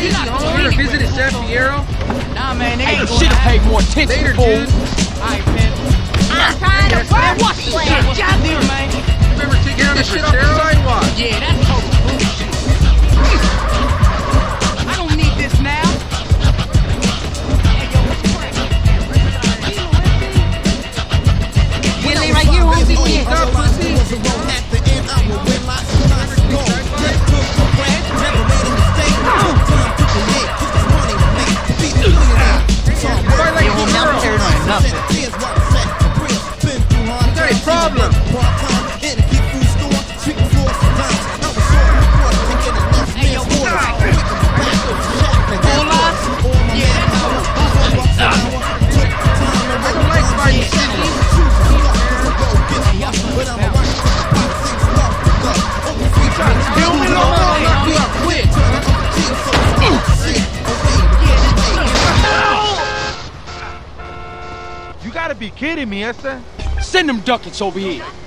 Easy, homie. You ever visited San Fierro? Nah, man, they ain't Should've paid more attention, Later, fool. dude. Alright, man. I'm trying to work. What's the deal, man? Remember taking out the shit off the sidewalk? Yeah, that's total bullshit. I don't need this now. You lay right here, homie. What's up, pussy? Hey, homie, I'm paranoid enough. You got a problem. Hey, yo, what's up? Hold on. Yeah, that's I don't like Spicy City. Kill me, I'll knock you out quick. You gotta be kidding me, Esther. Send them ducats over here.